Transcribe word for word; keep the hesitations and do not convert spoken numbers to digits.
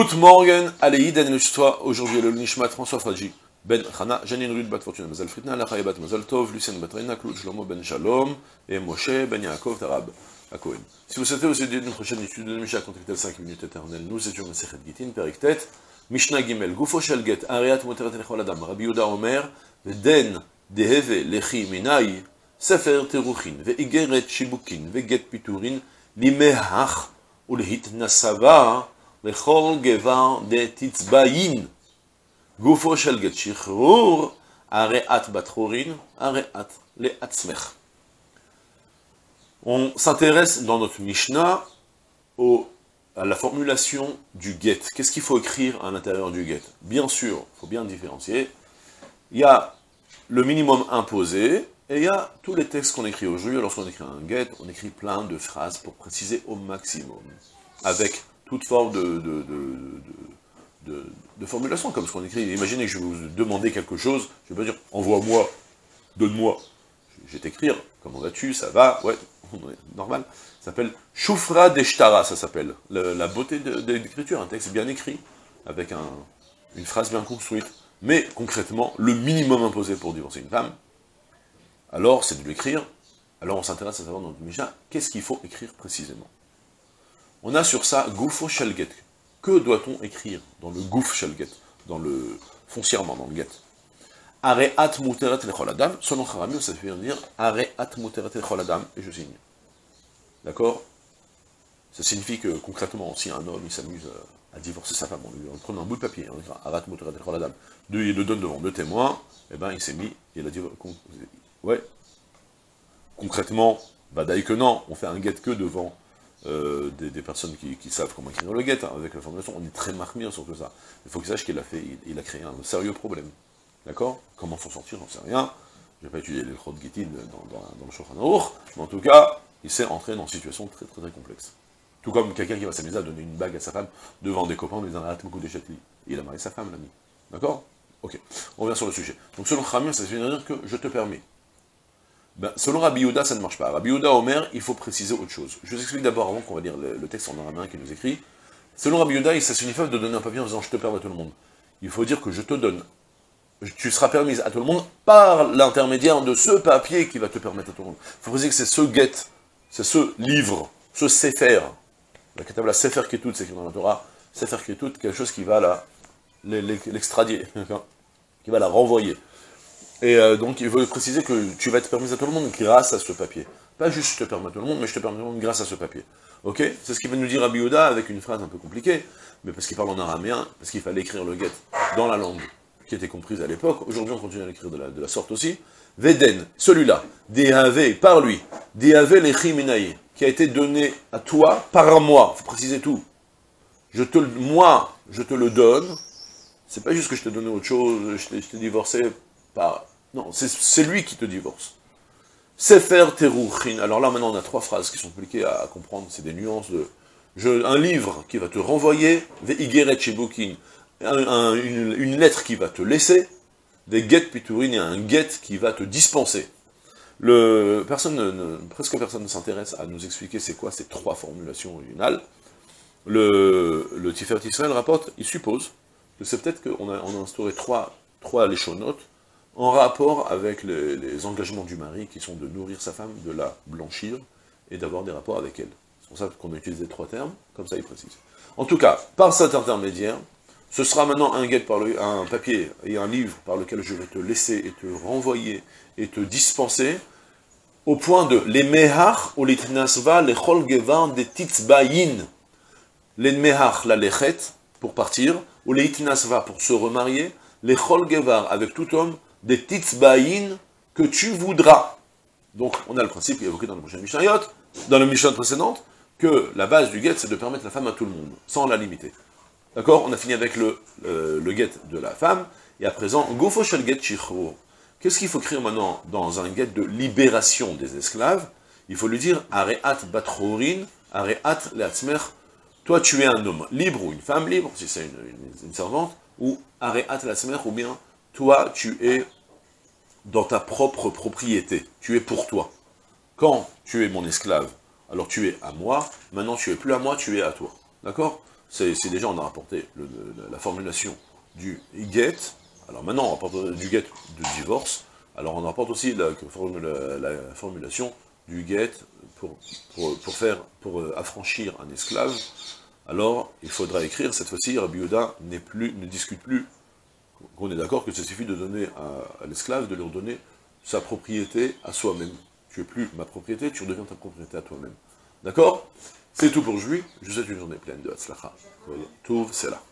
Good morning, allez, Dan le aujourd'hui le Nishmat François Fradji, Ben Chana, Janine Rud Bat Fortuna, Mazal Fritna, Lachaï Bat Mazal Tov, Lucien Bat Reina, Claude Shlomo Ben Shalom, et Moshe Ben Yaakov Tarab, à Cohen. Si vous souhaitez aussi une prochaine étude de Mishnah, contactez cinq minutes éternelles, nous étions Masechet Gitin, Periktet, Mishnah Gimel, Gufo Shel Get, Ariat Moteret Lechol Adam, Rabbi Yehuda Omer, Veden Deheve Lechi Minai, Sefer Teruchin, Ve'igeret Shibukin, Ve'get Piturin, Limehach, Ulhit Nasava, לכל גבר דתצבעין, גופו של גט שחרור, הרי את בת חורין, הרי את לעצמך. On s'intéresse dans notre Mishnah au, à la formulation du get. Qu'est-ce qu'il faut écrire à l'intérieur du get? Bien sûr, il faut bien différencier. Il y a le minimum imposé, et il y a tous les textes qu'on écrit aujourd'hui. Lorsqu'on écrit un get, on écrit plein de phrases pour préciser au maximum, avec toute forme de, de, de, de, de, de formulation, comme ce qu'on écrit. Imaginez que je vais vous demander quelque chose, je vais pas dire « envoie-moi, donne-moi ». Je vais t'écrire « comment vas-tu, ça va ?» Ouais, normal. Ça s'appelle « Shufra deshtara », ça s'appelle. La beauté de, de l'écriture, un texte bien écrit, avec un, une phrase bien construite. Mais concrètement, le minimum imposé pour divorcer une femme, alors c'est de l'écrire. Alors on s'intéresse à savoir dans notre Mishnah, qu'est-ce qu'il faut écrire précisément. On a sur ça Gufo Shel Get. Que doit-on écrire dans le Guf Shel Get, dans le foncièrement, dans le Get? Areat Muteret Lechol Adam, selon Charamim, ça veut dire Areat Muteret Lechol Adam, et je signe. D'accord? Ça signifie que concrètement, si un homme il s'amuse à divorcer sa femme, on lui prend un bout de papier, on écrit Areat Muteret Lechol Adam, deux, il le donne devant deux témoins, et ben il s'est mis, il a dit, ouais, concrètement, bah d'ailleurs que non, on fait un Get que devant. Euh, des, des personnes qui, qui savent comment écrire le get, hein, avec la formulation, on est très marmire sur tout ça. Il faut qu'il sache qu'il a fait, il, il a créé un sérieux problème. D'accord? Comment s'en sortir, j'en sais rien. Je vais pas étudier les Chod Gitin dans, dans, dans le Shulchan Aruch, mais en tout cas, il s'est entré dans une situation très très très complexe. Tout comme quelqu'un qui va s'amuser à donner une bague à sa femme devant des copains en disant arrête beaucoup de chatli. Il a marié sa femme, l'ami. D'accord? Ok. On revient sur le sujet. Donc selon Khamir, ça veut dire que je te permets. Ben, selon Rabbi Yehuda, ça ne marche pas. Rabbi Yehuda Omer, il faut préciser autre chose. Je vous explique d'abord, avant qu'on va lire le, le texte en araméen qui nous écrit. Selon Rabbi Yehuda, ça signifie pas de donner un papier en disant « je te permets à tout le monde ». Il faut dire que je te donne. Tu seras permise à tout le monde par l'intermédiaire de ce papier qui va te permettre à tout le monde. Il faut préciser que c'est ce get, c'est ce livre, ce sefer. La Ketab, la sefer Ketut, c'est écrit dans la Torah. Sefer Ketut, quelque chose qui va la, l'extradier, qui va la renvoyer. Et euh, donc, il veut préciser que tu vas être permis à tout le monde grâce à ce papier. Pas juste je te permets à tout le monde, mais je te permets à tout le monde grâce à ce papier. Ok? C'est ce qu'il va nous dire Rabbi Yehuda avec une phrase un peu compliquée, mais parce qu'il parle en araméen, parce qu'il fallait écrire le get dans la langue qui était comprise à l'époque. Aujourd'hui, on continue à l'écrire de la, de la sorte aussi. Veden, celui-là, Dehave, par lui, Dehave lechi minaï, qui a été donné à toi par moi. Il faut préciser tout. Je te, moi, je te le donne. C'est pas juste que je t'ai donné autre chose, je t'ai divorcé par... Non, c'est lui qui te divorce. Sefer Teruchin. Alors là, maintenant, on a trois phrases qui sont compliquées à, à comprendre. C'est des nuances de... Je, un livre qui va te renvoyer, Ve'igeret Shibukin, un, un, une, une lettre qui va te laisser, des get piturin, et un get qui va te dispenser. Le, personne ne, presque personne ne s'intéresse à nous expliquer c'est quoi ces trois formulations originales. Le, le Tiferet Israël rapporte, il suppose, que c'est peut-être qu'on a, on a instauré trois, trois léchonotes, en rapport avec les, les engagements du mari, qui sont de nourrir sa femme, de la blanchir, et d'avoir des rapports avec elle. C'est pour ça qu'on a utilisé trois termes, comme ça il précise. En tout cas, par cet intermédiaire, ce sera maintenant un, get par le, un papier et un livre par lequel je vais te laisser et te renvoyer et te dispenser, au point de les mehach ou les tnasva les chol gevar des titzbayin. Les mehach la lechet, pour partir, ou les tnasva pour se remarier, les chol gevar avec tout homme, des titzbaïn que tu voudras. Donc, on a le principe évoqué dans le prochain Mishnayot, dans la Mishnah précédente, que la base du get, c'est de permettre la femme à tout le monde, sans la limiter. D'accord? On a fini avec le, euh, le get de la femme, et à présent, Gufo Shel Get Shichrur. Qu'est-ce qu'il faut écrire maintenant dans un get de libération des esclaves? Il faut lui dire, Areat Batchorin, Areat Leatzmer, toi tu es un homme libre, ou une femme libre, si c'est une, une, une servante, ou Areat Leatzmer, ou bien toi, tu es dans ta propre propriété. Tu es pour toi. Quand tu es mon esclave, alors tu es à moi. Maintenant, tu es plus à moi, tu es à toi. D'accord? c'est déjà, on a rapporté le, le, la formulation du get. Alors maintenant, on rapporte du get de divorce. Alors on rapporte aussi la, la, la formulation du get pour, pour, pour, faire, pour affranchir un esclave. Alors il faudra écrire, cette fois-ci, Rabbi Yehuda n'est plus, ne discute plus qu'on est d'accord que ça suffit de donner à, à l'esclave, de lui redonner sa propriété à soi-même. Tu es plus ma propriété, tu redeviens ta propriété à toi-même. D'accord? C'est tout pour aujourd'hui. Je vous souhaite une journée pleine de Hatzlacha. Tout, c'est là.